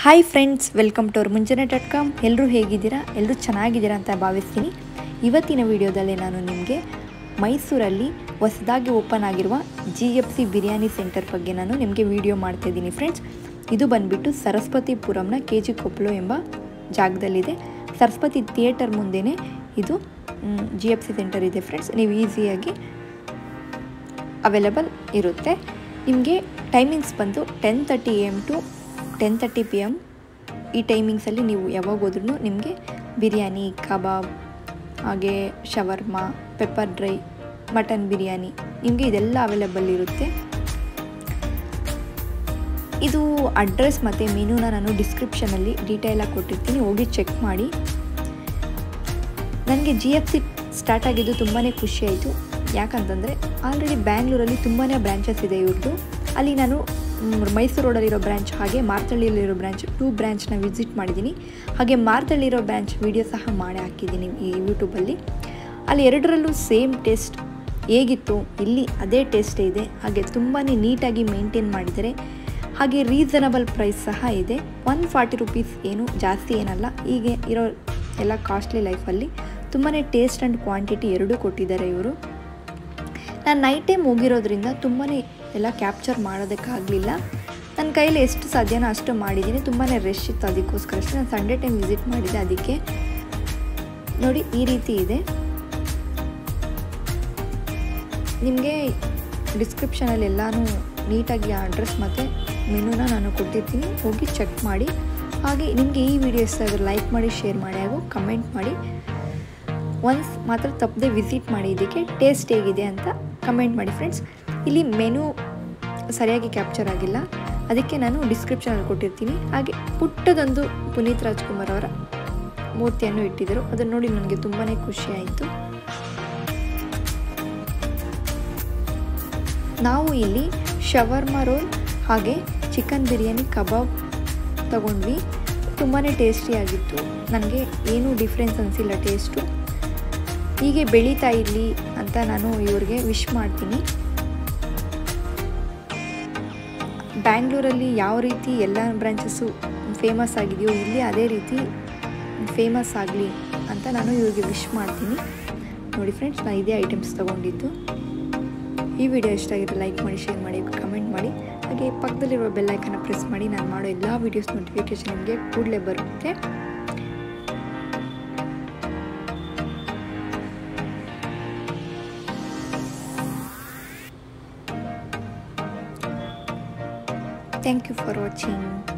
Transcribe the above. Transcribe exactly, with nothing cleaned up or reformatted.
Hi friends, welcome to our Munjane dot com. ಎಲ್ಲರೂ ಹೇಗಿದ್ದೀರಾ? ಎಲ್ಲರೂ ಚೆನ್ನಾಗಿದ್ದೀರಾ ಅಂತ ಭಾವಿಸ್ತೀನಿ. ಇವತ್ತಿನ ವಿಡಿಯೋದಲ್ಲಿ ನಾನು ನಿಮಗೆ ಮೈಸೂರಲ್ಲಿ ಹೊಸದಾಗಿ ಓಪನ್ ಆಗಿರುವ G F C biryani centre ಬಗ್ಗೆ ನಾನು ನಿಮಗೆ ವಿಡಿಯೋ ಮಾಡ್ತಾಯಿದ್ದೀನಿ ಫ್ರೆಂಡ್ಸ್. ಇದು ಬಂದುಬಿಟ್ಟು ಸರಸ್ವತಿಪುರಂನ ಕೆ ಜಿ ಕೊಪ್ಪಲು ಎಂಬ ಜಾಗದಲ್ಲಿದೆ. ಸರಸ್ವತಿ ಥಿಯೇಟರ್ ಮುಂದೆಯೇ ಇದು ಜಿ ಎಫ್ ಸಿ ಸೆಂಟರ್ ಇದೆ ಫ್ರೆಂಡ್ಸ್. ನೀವು ಈಸಿಯಾಗಿ ಅವೈಲಬಲ್ ಇರುತ್ತೆ. ನಿಮಗೆ ಟೈಮಿಂಗ್ಸ್ ಬಂದು ten thirty A M to ten thirty P M ಈ ಟೈಮಿಂಗ್ಸಲ್ಲಿ ನೀವು ಯಾವಾಗ ಹೋದ್ರೂ ನಿಮಗೆ ಬಿರಿಯಾನಿ, ಕಬಾಬ್, ಹಾಗೆ shawarma, pepper dry, mutton biryani ನಿಮಗೆ ಇದೆಲ್ಲ ಅವೈಲಬಲ್ ಇರುತ್ತೆ. ಇದು ಅಡ್ರೆಸ್ ಮತ್ತು ಮೆನುನ ನಾನು ಡಿಸ್ಕ್ರಿಪ್ಷನಲ್ಲಿ ಡೀಟೇಲಾಗಿ ಕೊಟ್ಟಿರ್ತೀನಿ, ಹೋಗಿ ಚೆಕ್ ಮಾಡಿ. ನನಗೆ ಜಿ ಎಫ್ ಸಿ ಸ್ಟಾರ್ಟ್ ಆಗಿದ್ದು ತುಂಬಾ ಖುಷಿ ಆಯಿತು. ಯಾಕಂತಂದರೆ ಆಲ್ರೆಡಿ ಬ್ಯಾಂಗ್ಳೂರಲ್ಲಿ ತುಂಬಾ ಬ್ರ್ಯಾಂಚಸ್ ಇದೆ ಇವ್ರದ್ದು. ಅಲ್ಲಿ ನಾನು ಮೈಸೂರು ರೋಡಲ್ಲಿರೋ ಬ್ರ್ಯಾಂಚ್ ಹಾಗೆ ಮಾರ್ತಳ್ಳಿಯಲ್ಲಿರೋ ಬ್ರ್ಯಾಂಚ್ ಟೂ ಬ್ರ್ಯಾಂಚ್ನ ವಿಸಿಟ್ ಮಾಡಿದ್ದೀನಿ. ಹಾಗೆ ಮಾರ್ತಳ್ಳಿರೋ ಬ್ರ್ಯಾಂಚ್ ವಿಡಿಯೋ ಸಹ ಮಾಡಿ ಹಾಕಿದ್ದೀನಿ ಈ ಯೂಟ್ಯೂಬಲ್ಲಿ. ಅಲ್ಲಿ ಎರಡರಲ್ಲೂ ಸೇಮ್ ಟೇಸ್ಟ್ ಹೇಗಿತ್ತು, ಇಲ್ಲಿ ಅದೇ ಟೇಸ್ಟೇ ಇದೆ. ಹಾಗೆ ತುಂಬಾ ನೀಟಾಗಿ ಮೇಂಟೈನ್ ಮಾಡಿದ್ದಾರೆ. ಹಾಗೆ ರೀಸನಬಲ್ ಪ್ರೈಸ್ ಸಹ ಇದೆ. ಒನ್ ಫಾರ್ಟಿ ರುಪೀಸ್ ಏನು ಜಾಸ್ತಿ ಏನಲ್ಲ. ಹೀಗೆ ಇರೋ ಎಲ್ಲ ಕಾಸ್ಟ್ಲಿ ಲೈಫಲ್ಲಿ ತುಂಬಾ ಟೇಸ್ಟ್ ಆ್ಯಂಡ್ ಕ್ವಾಂಟಿಟಿ ಎರಡೂ ಕೊಟ್ಟಿದ್ದಾರೆ ಇವರು. ನಾನು ನೈಟ್ ಟೈಮ್ ಹೋಗಿರೋದ್ರಿಂದ ತುಂಬಾ ಎಲ್ಲ ಕ್ಯಾಪ್ಚರ್ ಮಾಡೋದಕ್ಕಾಗಲಿಲ್ಲ. ನನ್ನ ಕೈಯಲ್ಲಿ ಎಷ್ಟು ಸಾಧ್ಯನೋ ಅಷ್ಟು ಮಾಡಿದ್ದೀನಿ. ತುಂಬಾ ರಶ್ ಇತ್ತು, ಅದಕ್ಕೋಸ್ಕರ ಅಷ್ಟೇ ನಾನು ಸಂಡೇ ಟೈಮ್ ವಿಸಿಟ್ ಮಾಡಿದ್ದೆ. ಅದಕ್ಕೆ ನೋಡಿ ಈ ರೀತಿ ಇದೆ. ನಿಮಗೆ ಡಿಸ್ಕ್ರಿಪ್ಷನಲ್ಲಿ ಎಲ್ಲನೂ ನೀಟಾಗಿ ಅಡ್ರೆಸ್ ಮತ್ತು ಮೆನುನ ನಾನು ಕೊಟ್ಟಿರ್ತೀನಿ, ಹೋಗಿ ಚೆಕ್ ಮಾಡಿ. ಹಾಗೆ ನಿಮಗೆ ಈ ವಿಡಿಯೋ ಇಷ್ಟ ಆದರೆ ಲೈಕ್ ಮಾಡಿ, ಶೇರ್ ಮಾಡಿ, ಹಾಗೂ ಕಮೆಂಟ್ ಮಾಡಿ. ಒನ್ಸ್ ಮಾತ್ರ ತಪ್ಪದೆ ವಿಸಿಟ್ ಮಾಡಿ, ಇದಕ್ಕೆ ಟೇಸ್ಟ್ ಹೇಗಿದೆ ಅಂತ ಕಮೆಂಟ್ ಮಾಡಿ ಫ್ರೆಂಡ್ಸ್. ಇಲ್ಲಿ ಮೆನು ಸರಿಯಾಗಿ ಕ್ಯಾಪ್ಚರ್ ಆಗಿಲ್ಲ, ಅದಕ್ಕೆ ನಾನು ಡಿಸ್ಕ್ರಿಪ್ಷನಲ್ಲಿ ಕೊಟ್ಟಿರ್ತೀನಿ. ಹಾಗೆ ಪುಟ್ಟದೊಂದು ಪುನೀತ್ ರಾಜ್ಕುಮಾರ್ ಅವರ ಮೂರ್ತಿಯನ್ನು ಇಟ್ಟಿದ್ದರು, ಅದನ್ನು ನೋಡಿ ನನಗೆ ತುಂಬಾ ಖುಷಿ ಆಯಿತು. ನಾವು ಇಲ್ಲಿ ಶವರ್ಮಾ ರೋಲ್ ಹಾಗೆ ಚಿಕನ್ ಬಿರಿಯಾನಿ, ಕಬಾಬ್ ತಗೊಂಡ್ವಿ. ತುಂಬಾ ಟೇಸ್ಟಿಯಾಗಿತ್ತು. ನನಗೆ ಏನೂ ಡಿಫ್ರೆನ್ಸ್ ಅನಿಸಿಲ್ಲ ಟೇಸ್ಟು. ಹೀಗೆ ಬೆಳೀತಾ ಇರಲಿ ಅಂತ ನಾನು ಇವ್ರಿಗೆ ವಿಶ್ ಮಾಡ್ತೀನಿ. ಬ್ಯಾಂಗ್ಳೂರಲ್ಲಿ ಯಾವ ರೀತಿ ಎಲ್ಲ ಬ್ರಾಂಚಸ್ಸು ಫೇಮಸ್ ಆಗಿದೆಯೋ ಇಲ್ಲಿ ಅದೇ ರೀತಿ ಫೇಮಸ್ ಆಗಲಿ ಅಂತ ನಾನು ಇವ್ರಿಗೆ ವಿಶ್ ಮಾಡ್ತೀನಿ. ನೋಡಿ ಫ್ರೆಂಡ್ಸ್, ನಾನು ಇದೇ ಐಟಮ್ಸ್ ತೊಗೊಂಡಿದ್ದು. ಈ ವಿಡಿಯೋ ಇಷ್ಟ ಆಗಿದ್ರೆ ಲೈಕ್ ಮಾಡಿ, ಶೇರ್ ಮಾಡಿ, ಕಮೆಂಟ್ ಮಾಡಿ. ಹಾಗೆ ಪಕ್ಕದಲ್ಲಿರುವ ಬೆಲ್ ಐಕನ್ನ ಪ್ರೆಸ್ ಮಾಡಿ. ನಾನು ಮಾಡೋ ಎಲ್ಲ ವೀಡಿಯೋಸ್ ನೋಟಿಫಿಕೇಷನ್ ನಿಮಗೆ ಕೂಡಲೇ ಬರುತ್ತೆ. Thank you for watching.